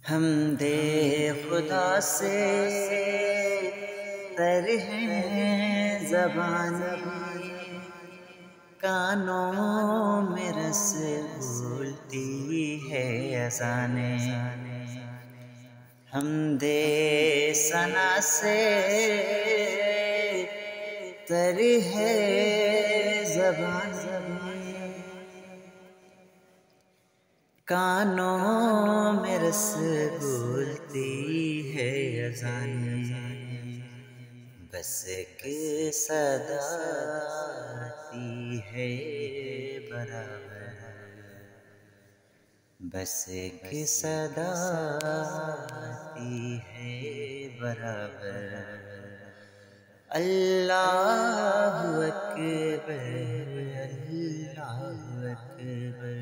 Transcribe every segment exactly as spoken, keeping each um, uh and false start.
حمد خدا سے تر ہے زبان، کانوں میں رس گھولتی ہے اذانیں۔ حمد ثنا سے تر ہے زبان، کانوں میں رس گھولتی ہے اذانیں۔ بس ایک صدا آتی ہے برابر، بس ایک صدا آتی ہے برابر، اللہ اکبر اللہ اکبر۔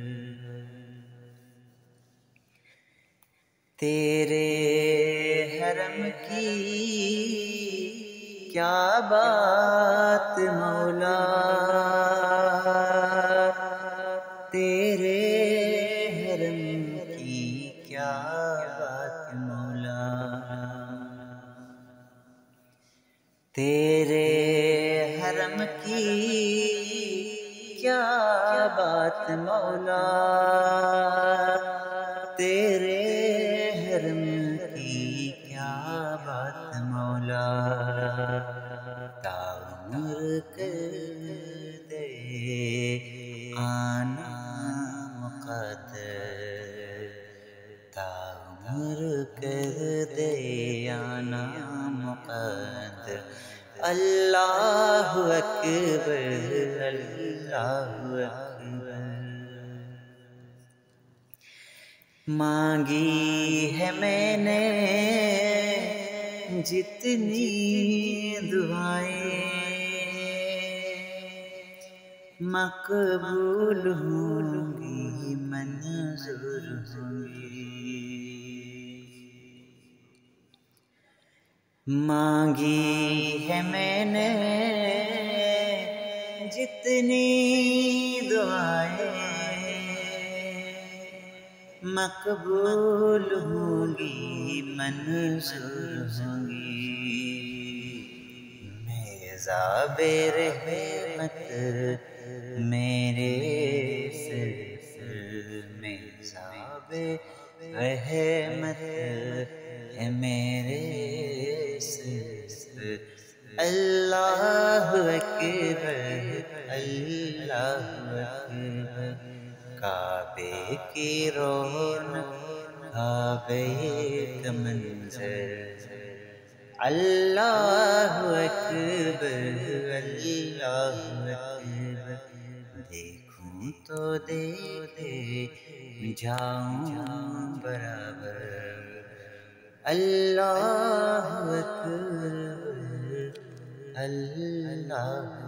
تیرے حرم کی کیا بات مولا، تیرے حرم کی کیا بات مولا، تیرے حرم کی کیا بات مولا، تیرے حرم کی کیا بات مولا۔ تا عمر کر دے آنا مقدر، تا عمر کر دے آنا مقدر، اللہ اکبر اللہ اکبر۔ مانگی ہے میں نے جتنی دعائیں، مقبول ہوں گی منظور ہوں گی۔ مانگی ہے میں نے جتنی دعائیں، مقبول ہوں گی منظور ہوں گی۔ میزاب رحمت میرے سر، میزاب رحمت ہے میرے سر، اللہ اکبر اللہ اکبر۔ کعبے کی رونق کعبے کا منظر، اللہ اکبر اللہ اکبر۔ دیکھوں تو دیکھتے جاؤں برابر، اللہ اکبر اللہ